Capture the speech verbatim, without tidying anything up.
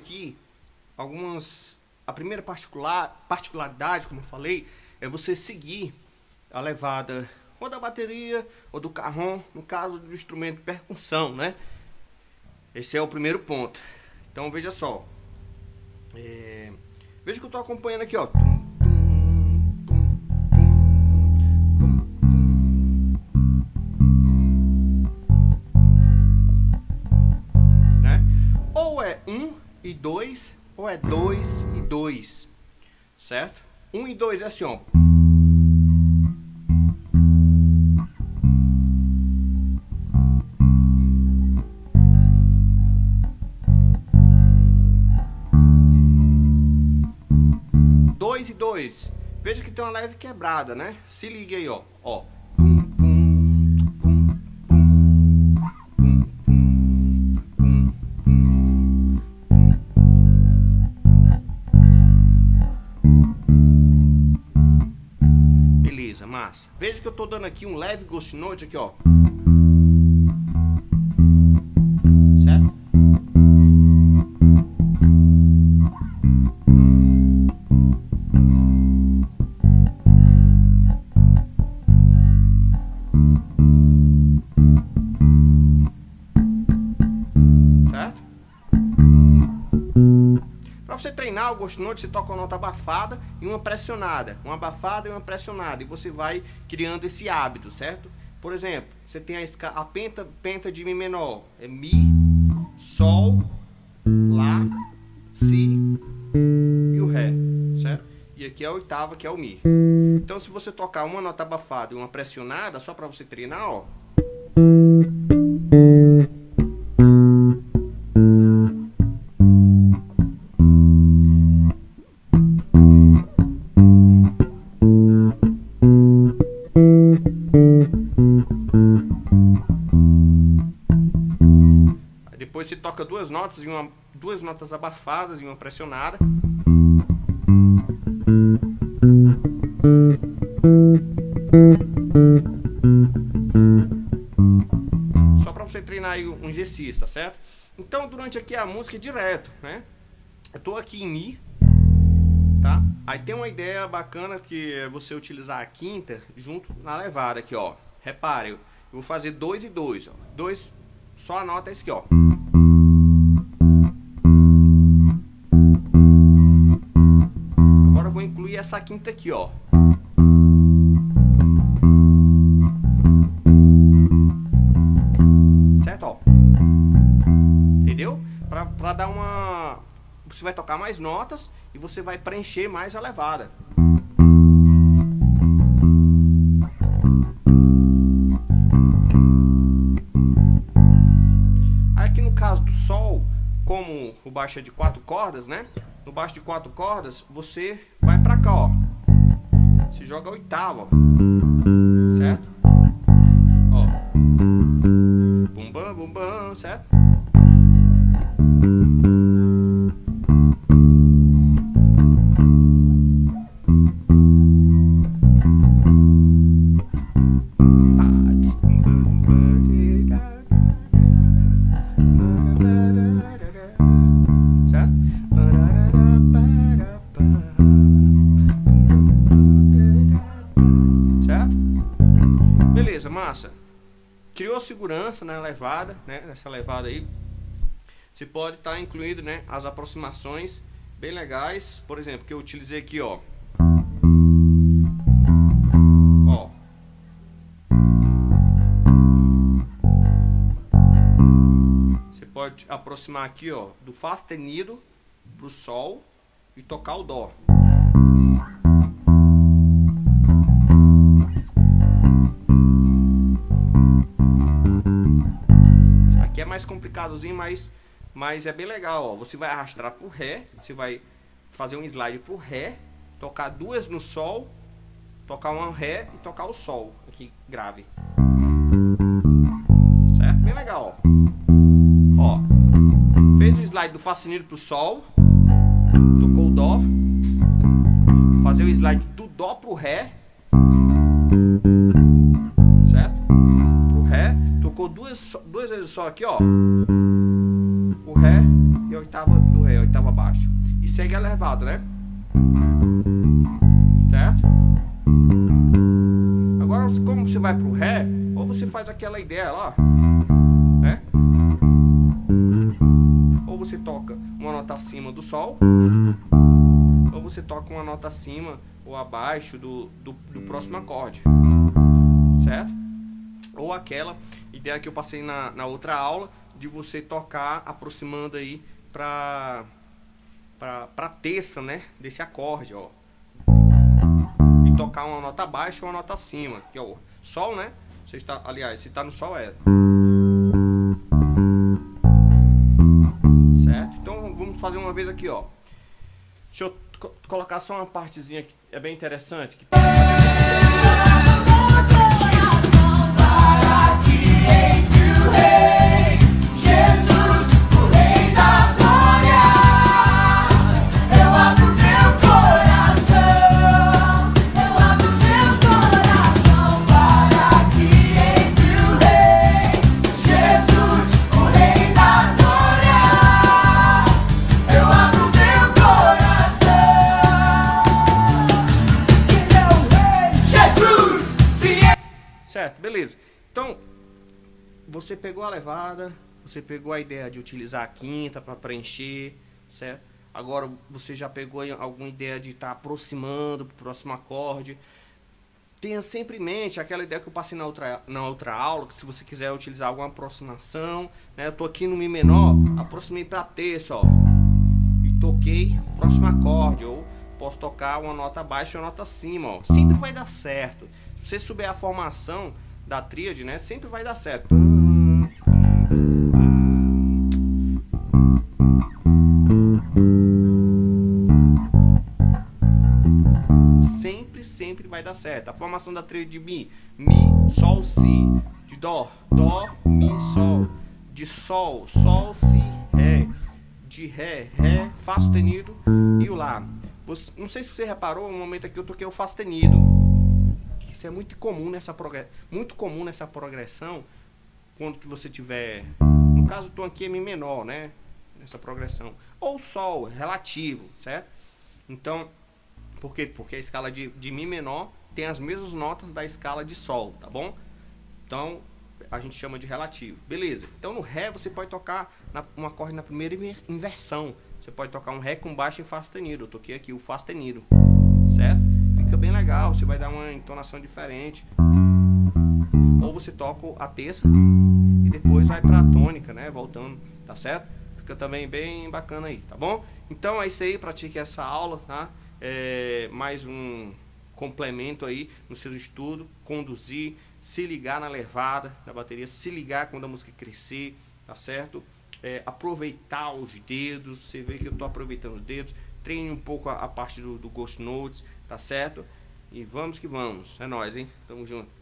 aqui algumas... A primeira particular, particularidade, como eu falei, é você seguir a levada ou da bateria ou do carrom, no caso do instrumento de percussão, né? Esse é o primeiro ponto. Então veja só. É... Veja que eu estou acompanhando aqui, ó. Né? Ou é um e dois, ou é dois e dois, certo? Um e dois é assim, ó. Dois e dois. Veja que tem uma leve quebrada, né? Se liga aí, ó. Ó. Beleza, massa. Veja que eu tô dando aqui um leve ghost note aqui, ó. Certo? Para você treinar o ghost note, você toca uma nota abafada e uma pressionada, uma abafada e uma pressionada, e você vai criando esse hábito, certo? Por exemplo, você tem a, escala, a penta, penta de Mi menor, é Mi, Sol, Lá, Si e o Ré, certo? E aqui é a oitava, que é o Mi. Então, se você tocar uma nota abafada e uma pressionada, só para você treinar, ó. Depois você toca duas notas, e uma, duas notas abafadas e uma pressionada. Só para você treinar aí um exercício, tá certo? Então durante aqui a música é direto, né? Eu tô aqui em Mi, tá? Aí tem uma ideia bacana que é você utilizar a quinta junto na levada aqui, ó. Repare, eu vou fazer dois e dois, ó. Dois, só a nota é esse aqui, ó. Agora eu vou incluir essa quinta aqui, ó. Certo, ó. Entendeu? Pra, pra dar uma... Você vai tocar mais notas e você vai preencher mais a levada. Aqui no caso do Sol, como o baixo é de quatro cordas, né? No baixo de quatro cordas, você vai pra cá, ó. Você joga a oitava, ó. Certo? Ó. Bum bam, bum bam, certo? Beleza, massa. Criou segurança na levada, né? Nessa levada aí. Você pode estar tá incluindo, né, as aproximações bem legais. Por exemplo, que eu utilizei aqui, ó. Ó. Você pode aproximar aqui, ó, do Fá sustenido pro Sol e tocar o Dó. Aqui é mais complicadozinho, mas, mas é bem legal, ó. Você vai arrastar pro Ré, você vai fazer um slide pro Ré, tocar duas no Sol, tocar uma Ré e tocar o Sol aqui grave. Certo? Bem legal, ó. Ó. Fez o slide do Fá sustenido pro Sol, tocou o Dó, fazer o slide do Dó pro Ré, certo? Pro Ré, tocou duas, duas vezes só aqui, ó. O o Ré e a oitava do Ré, a oitava abaixo. E segue elevado, né? Certo? Agora, como você vai pro Ré, ou você faz aquela ideia lá, né? Ou você toca uma nota acima do Sol, ou você toca uma nota acima ou abaixo do, do, do próximo acorde, certo? Ou aquela ideia que eu passei na, na outra aula, de você tocar aproximando aí pra, pra, pra terça, né? Desse acorde, ó. E tocar uma nota abaixo ou uma nota acima, que é o Sol, né? Você está, aliás, se está no Sol é. Certo? Então vamos fazer uma vez aqui, ó. Deixa eu co colocar só uma partezinha que é bem interessante. Que... Certo, beleza. Então, você pegou a levada, você pegou a ideia de utilizar a quinta para preencher, certo? Agora você já pegou alguma ideia de estar tá aproximando para o próximo acorde. Tenha sempre em mente aquela ideia que eu passei na outra, na outra aula, que se você quiser utilizar alguma aproximação, né? Eu tô aqui no Mi menor, aproximei para terça, ó, e toquei o próximo acorde, ou posso tocar uma nota abaixo e uma nota acima, ó. Sempre vai dar certo. Se você souber a formação da tríade, né, sempre vai dar certo. Sempre, sempre vai dar certo. A formação da tríade de Mi, Mi, Sol, Si, de Dó, Dó, Mi, Sol, de Sol, Sol, Si, Ré, de Ré, Ré, Fá sustenido e o Lá. Você, não sei se você reparou, no momento aqui eu toquei o Fá sustenido. Isso é muito comum nessa progressão, muito comum nessa progressão, quando que você tiver, no caso do tom aqui é Mi menor, né, nessa progressão, ou Sol, relativo, certo? Então, por quê? Porque a escala de, de Mi menor tem as mesmas notas da escala de Sol, tá bom? Então, a gente chama de relativo, beleza. Então, no Ré você pode tocar na, um acorde na primeira inversão, você pode tocar um Ré com baixo em Fá sustenido, eu toquei aqui o Fá sustenido, certo? Fica bem legal, você vai dar uma entonação diferente. Ou você toca a terça e depois vai pra tônica, né? Voltando, tá certo? Fica também bem bacana aí, tá bom? Então é isso aí, pratique essa aula, tá? É mais um complemento aí no seu estudo, conduzir, se ligar na levada da bateria, se ligar quando a música crescer, tá certo? É, aproveitar os dedos, você vê que eu tô aproveitando os dedos. Treine um pouco a, a parte do, do Ghost Notes, tá certo? E vamos que vamos. É nóis, hein? Tamo junto.